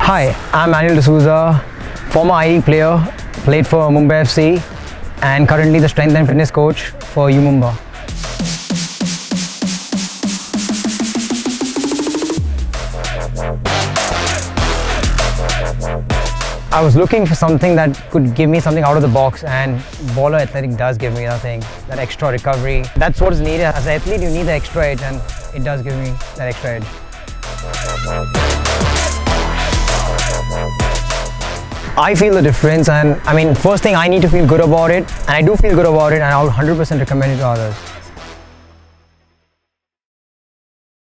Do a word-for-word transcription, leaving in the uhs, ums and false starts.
Hi, I'm Manuel D'Souza, former I League player, played for Mumbai F C and currently the strength and fitness coach for U Mumba. I was looking for something that could give me something out of the box, and Baller Athletik does give me that thing, that extra recovery. That's what is needed. As an athlete, you need the extra edge, and it does give me that extra edge. I feel the difference, and I mean, first thing, I need to feel good about it, and I do feel good about it, and I would one hundred percent recommend it to others.